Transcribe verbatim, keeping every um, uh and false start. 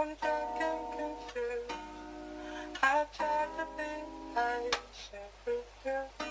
I'm talking confused. I tried to be patient with you.